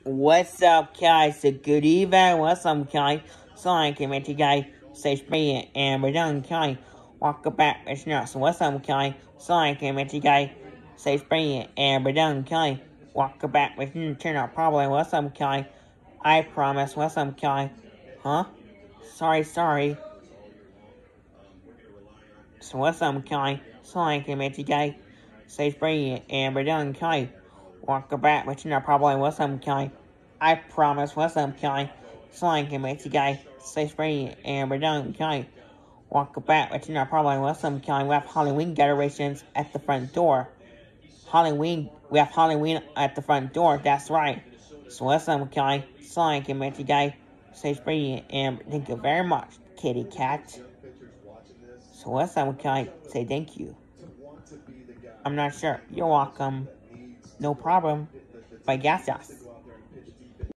What's up, guys? So good evening. What's up, guys? So I came in today, say spring and we're done, guys. Welcome back, it's not. So what's up, guys? So I came in today, say spring and we're done, guys. Welcome back, with turn out probably. What's up, guys? I promise. What's up, guys? Huh? Sorry. So what's up, guys? So I came in today, say spring and we're done, guys. Welcome back, with turn out probably. What's up, guys? I promise. What's up, guy? Slang can make you guy stay free and we're done, guy. Welcome back, but you're not probably what's up, guy. We have Halloween decorations at the front door. We have Halloween at the front door, that's right. So what's up, guy? Slang can make you guy stay free and thank you very much, kitty cat. So what's up, guy? Say thank you. I'm not sure. You're welcome. No problem. But yes.